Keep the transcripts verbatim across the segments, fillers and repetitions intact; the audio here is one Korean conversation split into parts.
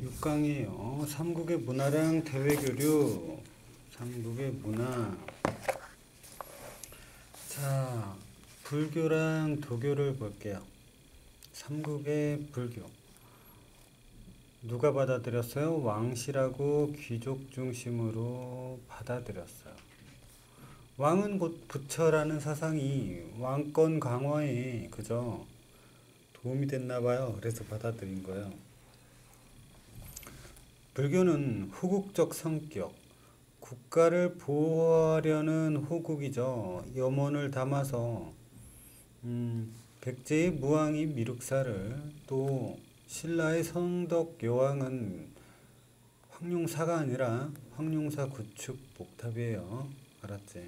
육 강이에요. 삼국의 문화랑 대외교류. 삼국의 문화. 자, 불교랑 도교를 볼게요. 삼국의 불교. 누가 받아들였어요? 왕실하고 귀족 중심으로 받아들였어요. 왕은 곧 부처라는 사상이 왕권 강화에 그저 도움이 됐나 봐요. 그래서 받아들인 거예요. 불교는 후국적 성격, 국가를 보호하려는 호국이죠. 염원을 담아서 음, 백제의 무왕이 미륵사를, 또 신라의 성덕 여왕은 황룡사가 아니라 황룡사 구축 목탑이에요. 알았지?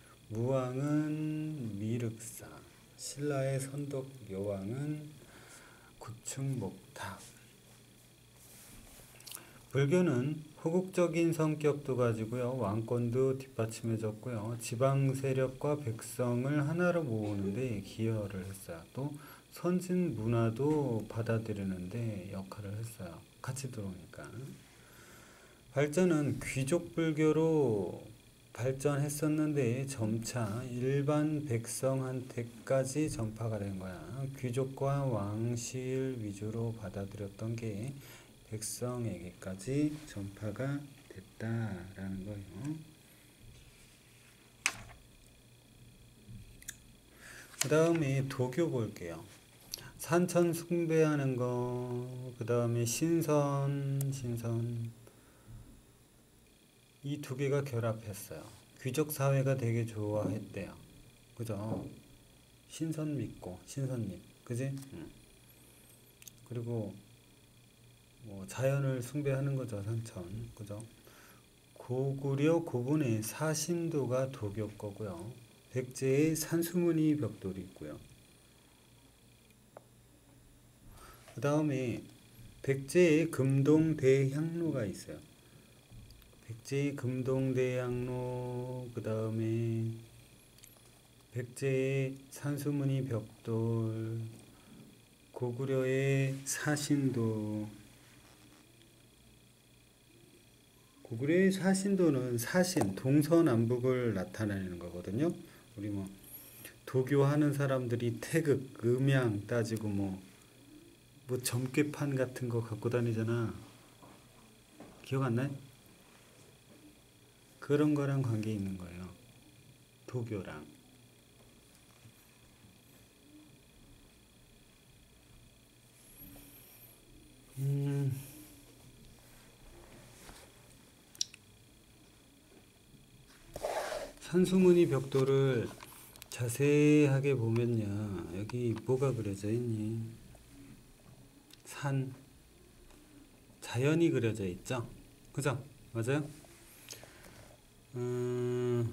무왕은 미륵사, 신라의 선덕 여왕은 구축 목탑. 불교는 후국적인 성격도 가지고요. 왕권도 뒷받침해줬고요. 지방 세력과 백성을 하나로 모으는데 기여를 했어요. 또 선진 문화도 받아들이는데 역할을 했어요. 같이 들어오니까. 발전은 귀족 불교로 발전했었는데 점차 일반 백성한테까지 전파가 된 거야. 귀족과 왕실 위주로 받아들였던 게 백성에게까지 전파가 됐다라는 거예요. 그 다음에 도교 볼게요. 산천 숭배하는 거, 그 다음에 신선, 신선. 이 두 개가 결합했어요. 귀족 사회가 되게 좋아했대요. 그죠? 신선 믿고, 신선님. 그지? 응. 그리고 뭐 자연을 숭배하는 거죠. 산천. 그죠? 고구려 고분의 사신도가 도교 거고요. 백제의 산수문이 벽돌이 있고요. 그 다음에 백제의 금동대향로가 있어요. 백제의 금동대향로, 그 다음에 백제의 산수문이 벽돌, 고구려의 사신도. 고구려의 사신도는 사신, 동서남북을 나타내는 거거든요. 우리 뭐 도교하는 사람들이 태극, 음양 따지고 뭐, 뭐 점괘판 같은 거 갖고 다니잖아. 기억 안 나요? 그런 거랑 관계 있는 거예요. 도교랑. 음, 산수문이 벽돌을 자세하게 보면요. 여기 뭐가 그려져 있니? 산, 자연이 그려져 있죠? 그죠? 맞아요? 음,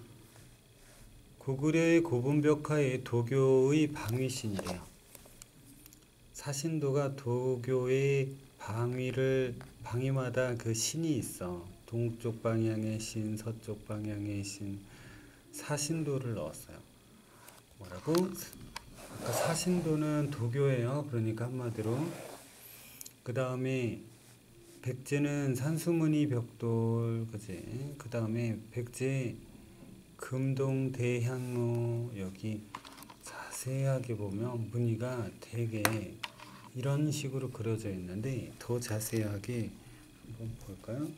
고구려의 고분벽화의 도교의 방위신이래요. 사신도가 도교의 방위를, 방위마다 그 신이 있어. 동쪽 방향의 신, 서쪽 방향의 신, 사신도를 넣었어요. 뭐라고? 아까 사신도는 도교예요. 그러니까 한마디로. 그 다음에 백제는 산수문이 벽돌, 그지? 그 다음에 백제 금동대향로. 여기 자세하게 보면 무늬가 되게 이런 식으로 그려져 있는데 더 자세하게 한번 볼까요?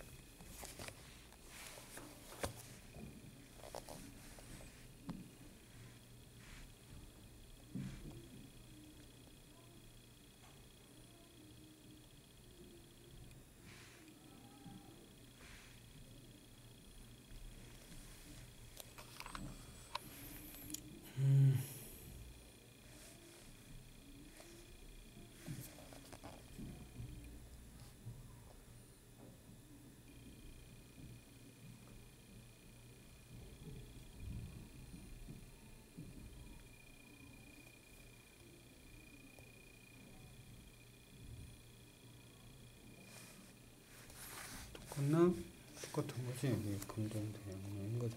똑같나? 똑같은 거지. 여기 금동대향로인 거죠.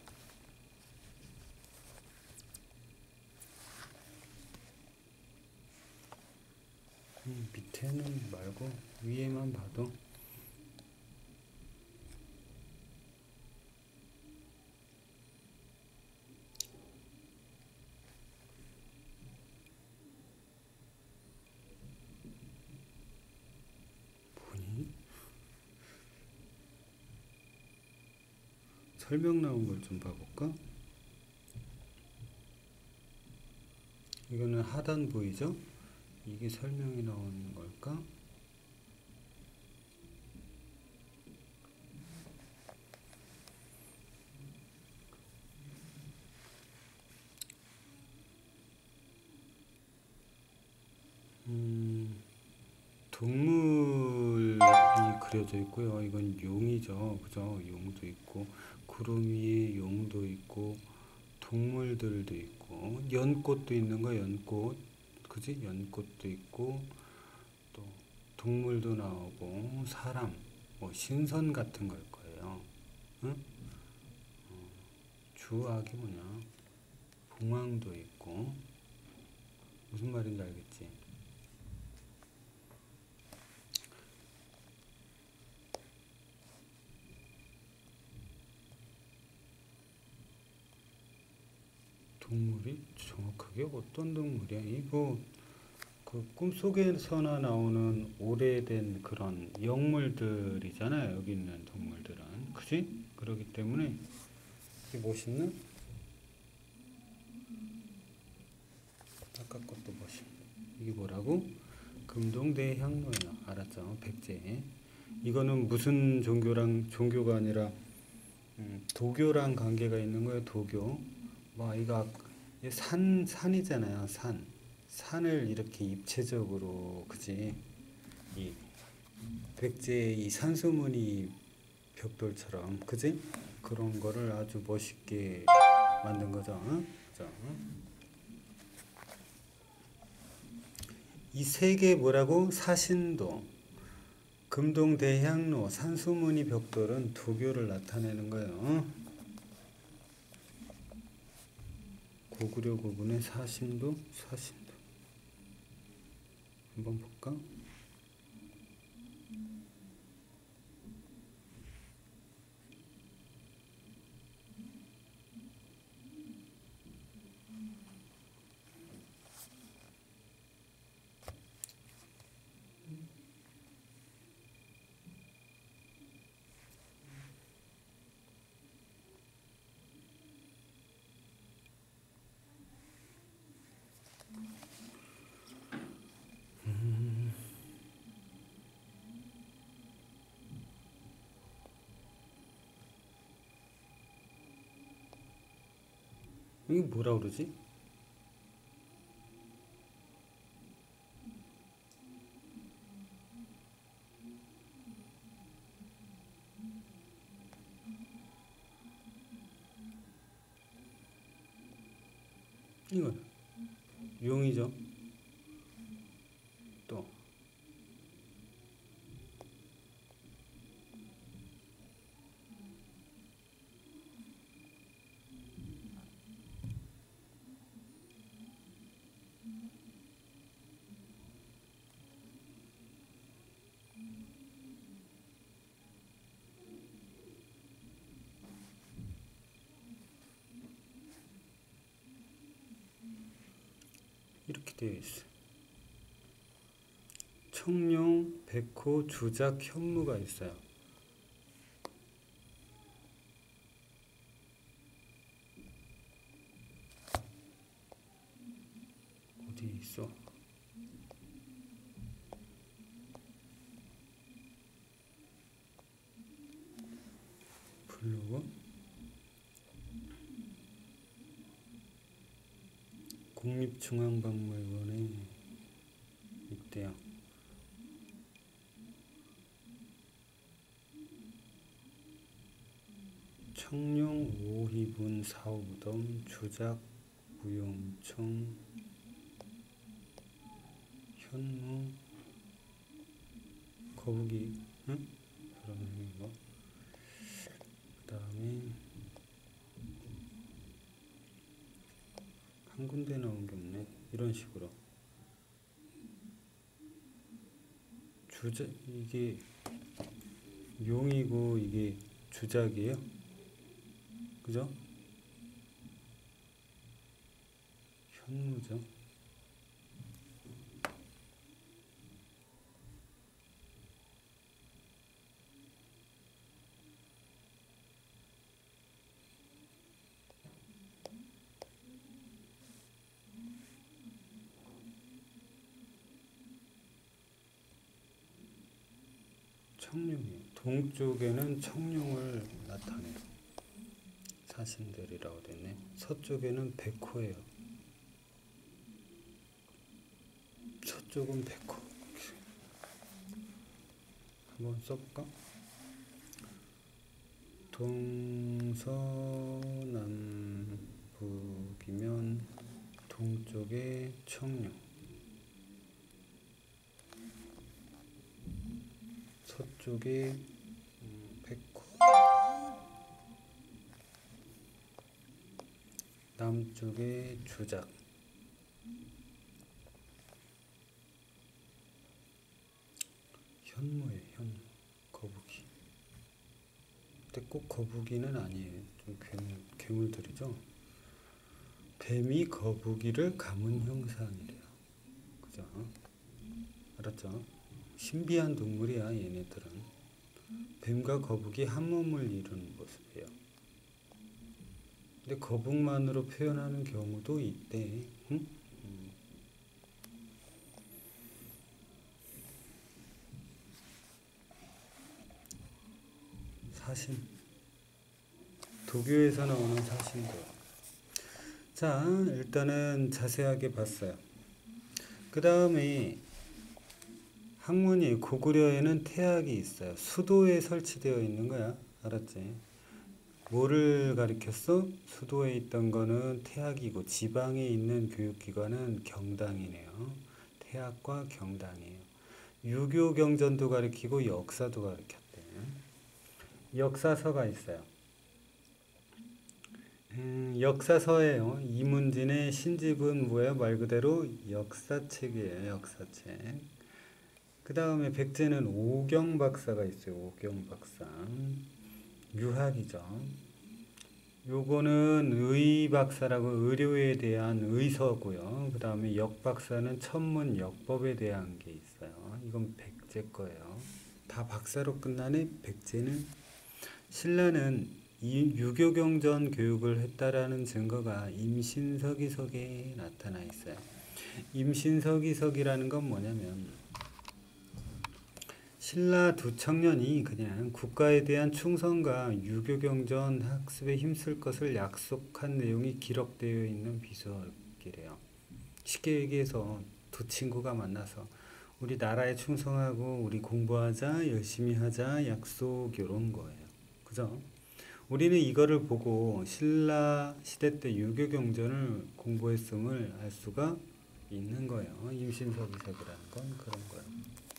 음, 밑에는 말고 위에만 봐도 설명 나온 걸 좀 봐볼까? 이거는 하단 보이죠? 이게 설명이 나오는 걸까? 음, 동물이 그려져 있고요. 이건 용이죠. 그죠? 용도 있고, 구름 위에 용도 있고, 동물들도 있고, 연꽃도 있는 거, 연꽃. 그지? 연꽃도 있고, 또 동물도 나오고, 사람, 뭐 신선 같은 걸 거예요. 응? 주악이 뭐냐? 봉황도 있고, 무슨 말인지 알겠지? 동물이 정확하게 어떤 동물이야? 이거 그 꿈속에서나 나오는 오래된 그런 영물들이잖아요. 여기 있는 동물들은. 그지? 그렇기 때문에 이게 멋있나? 아까 것도 멋있네. 이게 뭐라고? 금동대향로야. 알았죠? 백제. 이거는 무슨 종교랑 종교가 아니라 음, 도교랑 관계가 있는 거예요. 도교. 뭐 이거 산 산이잖아요. 산. 산을 이렇게 입체적으로 그지? 이 백제의 이 산수무늬 벽돌처럼 그지? 그런 거를 아주 멋있게 만든 거죠. 어? 그죠? 이 세 개 뭐라고? 사신도, 금동대향로, 산수무늬 벽돌은 도교를 나타내는 거예요. 어? 고구려 고분의 사신도, 사신도. 한번 볼까? 이게 뭐라 그러지? 이건 용이죠. 또 이렇게 되어 있어. 청룡, 백호, 주작, 현무가 있어요. 어디 있어? 블로그? 국립중앙박물관에 있대요. 청룡, 오희분, 사우덤, 주작, 무용청, 현무, 거북이, 응? 그러면 이거. 그 다음에 한 군데 나온 게 없네. 이런 식으로. 주작, 이게 용이고 이게 주작이에요. 그죠? 현무죠. 청룡이에요. 동쪽에는 청룡을 나타내요. 사신들이라고 됐네. 서쪽에는 백호예요. 서쪽은 백호. 한번 써볼까? 동서남북이면 동쪽에 청룡, 서쪽에 백호, 남쪽에 주작, 현무예요. 현무, 거북이. 근데 꼭 거북이는 아니에요. 좀 괴물, 괴물들이죠. 뱀이 거북이를 감은 형상이래요. 그죠? 알았죠? 신비한 동물이야, 얘네들은. 뱀과 거북이 한 몸을 이루는 모습이에요. 근데 거북만으로 표현하는 경우도 있대. 응? 음. 사신. 도교에서 나오는 사신들. 자, 일단은 자세하게 봤어요. 그 다음에 학문이 고구려에는 태학이 있어요. 수도에 설치되어 있는 거야. 알았지? 뭐를 가리켰어? 수도에 있던 거는 태학이고 지방에 있는 교육기관은 경당이네요. 태학과 경당이에요. 유교 경전도 가리키고 역사도 가리켰대. 역사서가 있어요. 음, 역사서예요. 이문진의 신집은 뭐예요? 말 그대로 역사책이에요. 역사책. 그 다음에 백제는 오경 박사가 있어요. 오경 박사. 유학이죠. 요거는 의 박사라고 의료에 대한 의서고요. 그 다음에 역 박사는 천문 역법에 대한 게 있어요. 이건 백제 거예요. 다 박사로 끝나네. 백제는. 신라는 이 유교경전 교육을 했다라는 증거가 임신서기석에 나타나 있어요. 임신서기석이라는 건 뭐냐면 신라 두 청년이 그냥 국가에 대한 충성과 유교경전 학습에 힘쓸 것을 약속한 내용이 기록되어 있는 비석이래요. 쉽게 얘기해서 두 친구가 만나서 우리 나라에 충성하고 우리 공부하자, 열심히 하자, 약속 이런 거예요. 그죠? 우리는 이거를 보고 신라 시대 때 유교경전을 공부했음을 알 수가 있는 거예요. 임신서기석이라는 건 그런 거예요.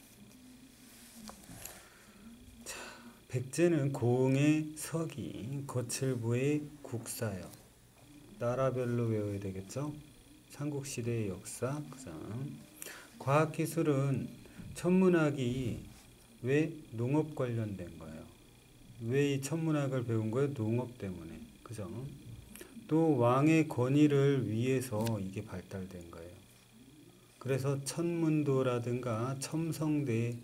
자, 백제는 고흥의 서기, 거칠부의 국사요. 나라별로 외워야 되겠죠? 삼국시대의 역사, 그죠? 과학기술은 천문학이 왜 농업 관련된 거예요? 왜 이 천문학을 배운 거예요? 농업 때문에. 그죠? 또 왕의 권위를 위해서 이게 발달된 거예요. 그래서 천문도라든가 첨성대가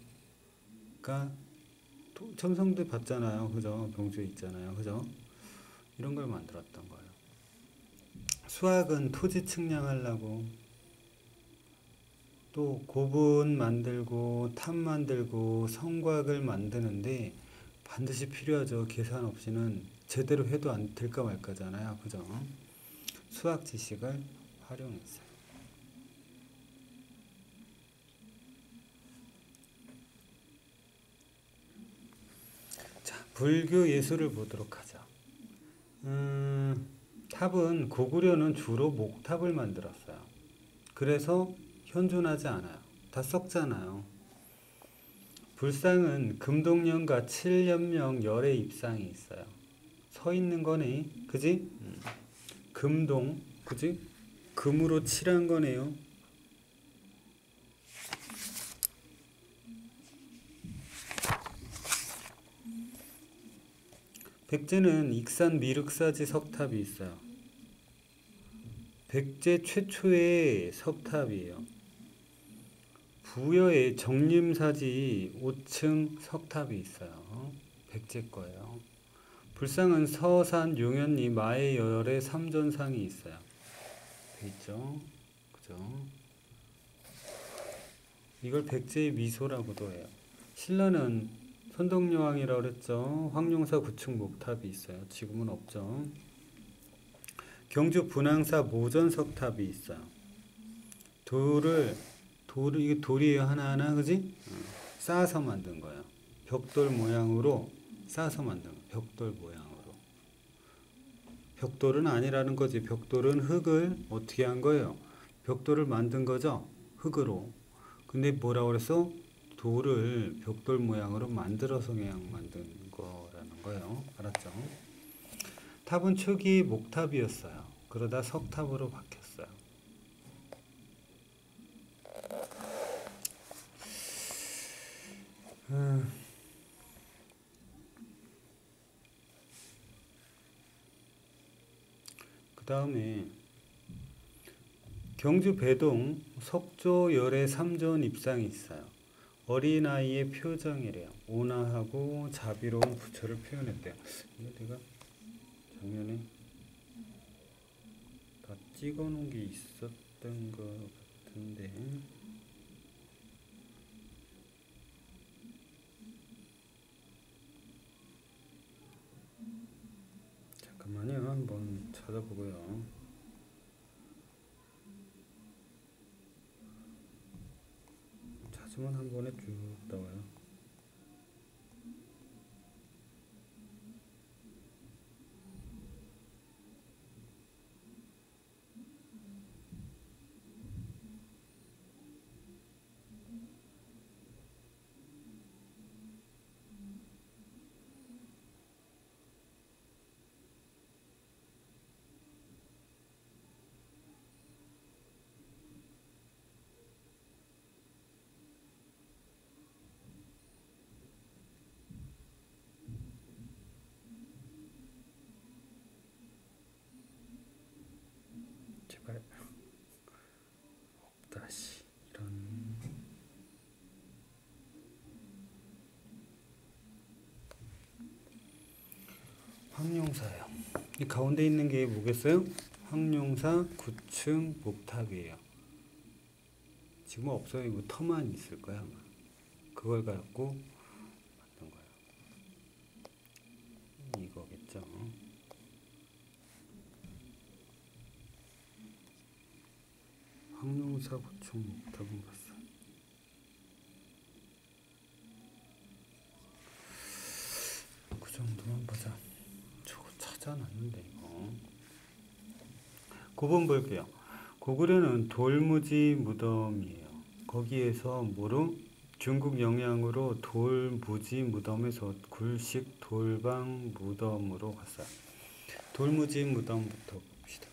첨성대 봤잖아요. 그죠? 병주에 있잖아요. 그죠? 이런 걸 만들었던 거예요. 수학은 토지 측량하려고 또 고분 만들고 탑 만들고 성곽을 만드는데 반드시 필요하죠. 계산 없이는 제대로 해도 안 될까 말까잖아요. 그죠? 수학 지식을 활용했어요. 자, 불교 예술을 보도록 하죠. 음, 탑은 고구려는 주로 목탑을 만들었어요. 그래서 현존하지 않아요. 다 썩잖아요. 불상은 금동령과 칠연명 열의 입상이 있어요. 서 있는 거네. 그지? 음. 금동, 그지? 금으로 칠한 거네요. 백제는 익산 미륵사지 석탑이 있어요. 백제 최초의 석탑이에요. 부여의 정림사지 오 층 석탑이 있어요. 백제 거예요. 불상은 서산 용현리 마의 열의 삼존상이 있어요. 돼 있죠? 그죠? 이걸 백제의 미소라고도 해요. 신라는 선덕여왕이라고 그랬죠. 황룡사 구층 목탑이 있어요. 지금은 없죠. 경주 분황사 모전석탑이 있어요. 돌을 돌을 이게 돌이에요. 하나하나 그지? 어, 쌓아서 만든 거예요. 벽돌 모양으로 쌓아서 만든 거. 벽돌 모양으로. 벽돌은 아니라는 거지. 벽돌은 흙을 어떻게 한 거예요? 벽돌을 만든 거죠. 흙으로. 근데 뭐라고 그랬어? 돌을 벽돌 모양으로 만들어서 그냥 만든 거라는 거예요. 알았죠? 탑은 초기 목탑이었어요. 그러다 석탑으로 바뀌었어요. 음. 그 다음에 경주 배동 석조 열애 삼존 입상이 있어요. 어린아이의 표정이래요. 온화하고 자비로운 부처를 표현했대요. 이거 내가 작년에 다 찍어 놓은 게 있었던 것 같은데 잠깐만요. 한번 찾아보고요. 찾으면 한 번에 쭉 나와요. 제발 다시 이런 황룡사예요. 이 가운데 있는 게 뭐겠어요? 황룡사 구층 목탑이에요. 지금 없어요. 이거 터만 있을 거야 아마. 그걸 갖고 만든 거예요. 이거겠죠. 황룡사 구층 목탑은 봤어. 그 정도만 보자. 저거 찾아놨는데 이거. 구 번 볼게요. 고구려는 돌무지 무덤이에요. 거기에서 뭐로? 중국 영향으로 돌무지 무덤에서 굴식 돌방 무덤으로 갔어요. 돌무지 무덤부터 봅시다.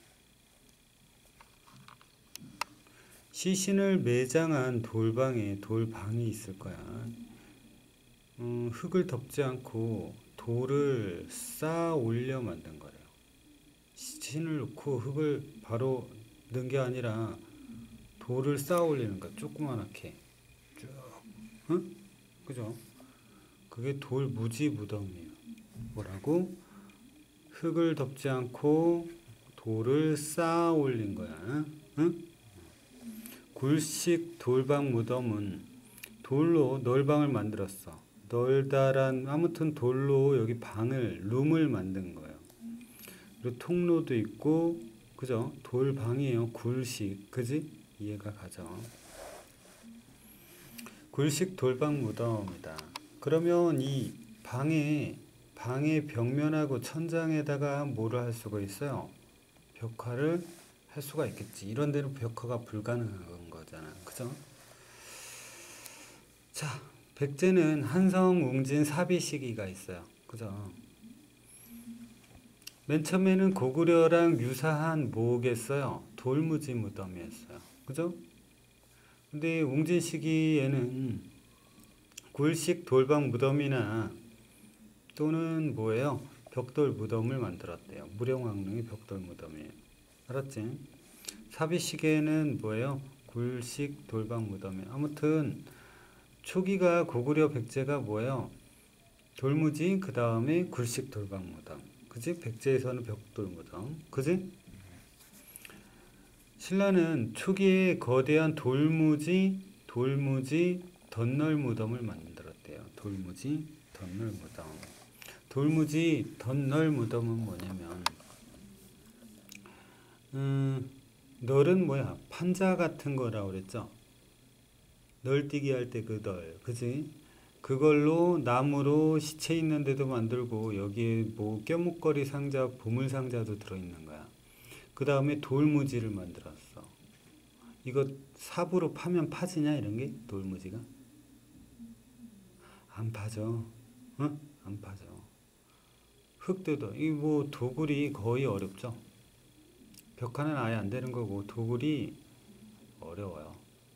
시신을 매장한 돌방에 돌방이 있을 거야. 음, 흙을 덮지 않고 돌을 쌓아 올려 만든 거래요. 시신을 넣고 흙을 바로 넣은 게 아니라 돌을 쌓아 올리는 거야. 조그만하게 쭉, 응? 그죠? 그게 돌무지 무덤이에요. 뭐라고? 흙을 덮지 않고 돌을 쌓아 올린 거야. 응? 굴식 돌방 무덤은 돌로 널방을 만들었어. 널다란 아무튼 돌로 여기 방을 룸을 만든 거예요. 그리고 통로도 있고 그죠? 돌방이에요. 굴식 그지? 이해가 가죠? 굴식 돌방 무덤이다. 그러면 이 방에 방의 벽면하고 천장에다가 뭐를 할 수가 있어요? 벽화를 할 수가 있겠지. 이런 데는 벽화가 불가능한 거잖아. 그죠? 자, 백제는 한성, 웅진, 사비 시기가 있어요. 그죠? 맨 처음에는 고구려랑 유사한 뭐겠어요? 돌무지 무덤이었어요. 그죠? 근데 웅진 시기에는 굴식 돌방 무덤이나 또는 뭐예요? 벽돌 무덤을 만들었대요. 무령왕릉의 벽돌 무덤이에요. 알았지? 사비 시기에는 뭐예요? 굴식 돌방 무덤이에요. 아무튼 초기가 고구려 백제가 뭐예요? 돌무지 그 다음에 굴식 돌방 무덤. 그지? 백제에서는 벽돌 무덤. 그지? 신라는 초기에 거대한 돌무지 돌무지 덧널 무덤을 만들었대요. 만들었대요. 돌무지 덧널 무덤. 돌무지 덧널 무덤은 뭐냐면 음, 널은 뭐야? 판자 같은 거라고 그랬죠? 널뛰기 할 때 그 널, 그지? 그걸로 나무로 시체 있는 데도 만들고 여기에 뭐 껴목걸이 상자, 보물 상자도 들어있는 거야. 그 다음에 돌무지를 만들었어. 이거 삽으로 파면 파지냐 이런 게? 돌무지가? 안 파져. 응? 안 파져. 흙도도 이 뭐 도굴이 거의 어렵죠. 벽화는 아예 안 되는 거고 도굴이 어려워요.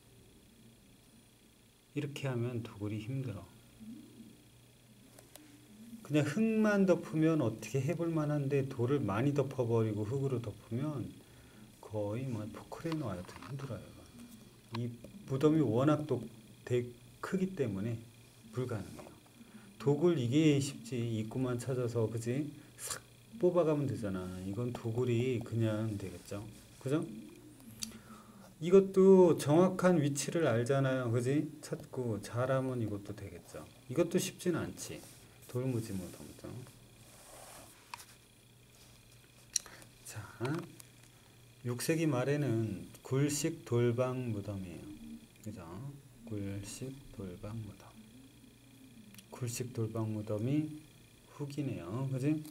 이렇게 하면 도굴이 힘들어. 그냥 흙만 덮으면 어떻게 해볼 만한데 돌을 많이 덮어버리고 흙으로 덮으면 거의 뭐 포크레인 와도 힘들어요. 이 무덤이 워낙 또 되게 크기 때문에 불가능해요. 도굴 이게 쉽지. 입구만 찾아서 그지? 싹 뽑아가면 되잖아. 이건 도굴이 그냥 되겠죠. 그죠? 이것도 정확한 위치를 알잖아요. 그지? 찾고 잘하면 이것도 되겠죠. 이것도 쉽지는 않지. 돌무지 무덤도. 자, 육 세기 말에는 굴식 돌방 무덤이에요. 그죠? 굴식 돌방 무덤. 굴식 돌방 무덤이 후기네요. 그지?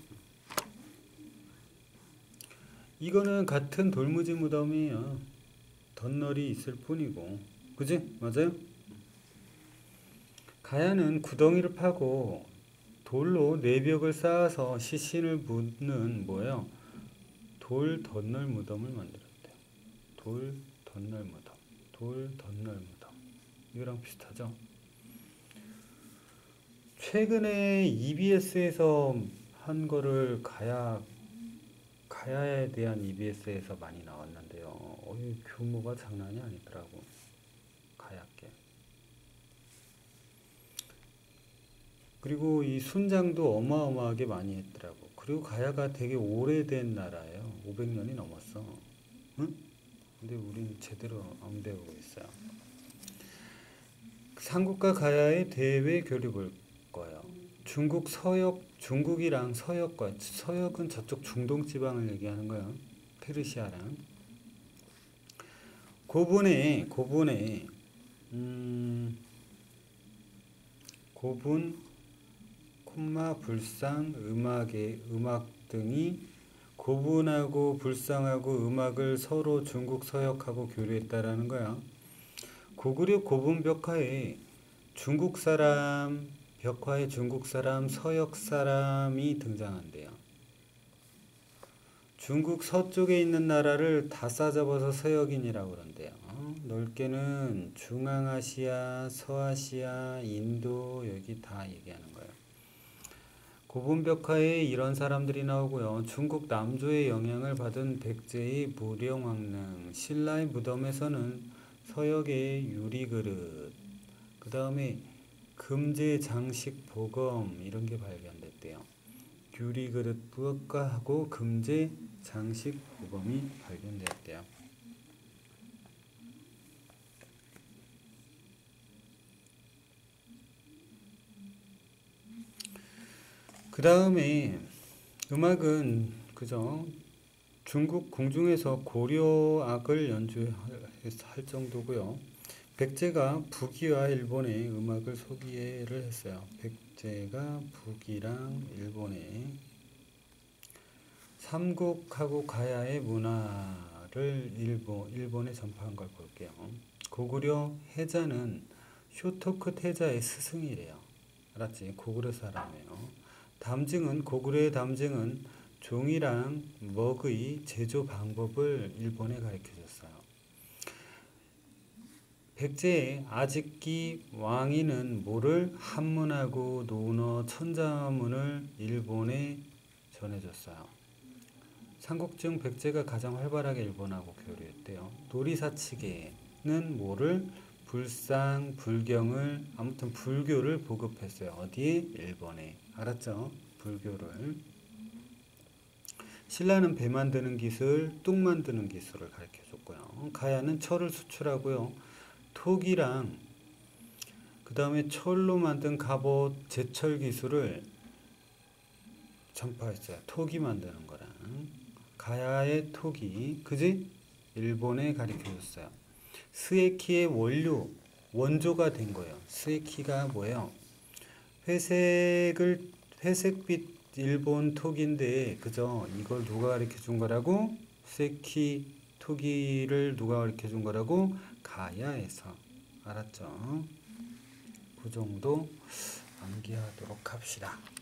이거는 같은 돌무지 무덤이에요. 덧널이 있을 뿐이고. 그지? 맞아요? 가야는 구덩이를 파고 돌로 내벽을 쌓아서 시신을 묻는 뭐예요? 돌 덧널 무덤을 만들었대요. 돌 덧널 무덤. 돌 덧널 무덤. 이거랑 비슷하죠? 최근에 이비에스에서 한 거를 가야, 가야에 대한 이비에스에서 많이 나왔는데요. 어이, 규모가 장난이 아니더라고. 가야께. 그리고 이 순장도 어마어마하게 많이 했더라고. 그리고 가야가 되게 오래된 나라예요. 오백 년이 넘었어. 응? 근데 우린 제대로 안 배우고 있어요. 삼국과 가야의 대외 교류를 거예요. 중국 서역, 중국이랑 서역과, 서역은 저쪽 중동 지방을 얘기하는 거예요. 페르시아랑. 고분에, 고분에, 음, 고분, 콤마, 불상, 음악의, 음악 등이 고분하고 불상하고 음악을 서로 중국 서역하고 교류했다라는 거야. 고구려 고분 벽화에 중국 사람, 벽화에 중국 사람, 서역 사람이 등장한대요. 중국 서쪽에 있는 나라를 다 싸잡아서 서역인이라고 그런대요. 어? 넓게는 중앙아시아, 서아시아, 인도 여기 다 얘기하는 거예요. 고분 벽화에 이런 사람들이 나오고요. 중국 남조의 영향을 받은 백제의 무령왕릉, 신라의 무덤에서는 서역의 유리그릇, 그 다음에 금제 장식 보검 이런 게 발견됐대요. 유리그릇 부엌가하고 금제 장식 보검이 발견됐대요. 그 다음에 음악은 그죠? 중국 궁중에서 고려악을 연주할 정도고요. 백제가 북이와 일본의 음악을 소개를 했어요. 백제가 북이랑 일본의 삼국하고 가야의 문화를 일본, 일본에 전파한 걸 볼게요. 고구려 해자는 쇼토크 태자의 스승이래요. 알았지? 고구려 사람이에요. 담증은 고구려의 담증은 종이랑 먹의 제조 방법을 일본에 가르쳐줬어요. 백제의 아직기 왕이는 모를 한문하고 논어 천자문을 일본에 전해줬어요. 삼국중 백제가 가장 활발하게 일본하고 교류했대요. 도리사치계는 모를 불상, 불경을 아무튼 불교를 보급했어요. 어디에? 일본에. 알았죠? 불교를. 신라는 배 만드는 기술, 뚝 만드는 기술을 가르쳐줬고요. 가야는 철을 수출하고요. 톡이랑 그 다음에 철로 만든 갑옷 제철 기술을 전파했어요. 토기 만드는 거랑 가야의 토기, 그지? 일본에 가르쳐줬어요. 스에키의 원료, 원조가 된 거예요. 스에키가 뭐예요? 회색을 회색빛 일본 토기인데, 그죠? 이걸 누가 가르쳐준 거라고? 스에키 토기를 누가 가르쳐준 거라고? 가야에서. 알았죠? 그 정도 암기하도록 합시다.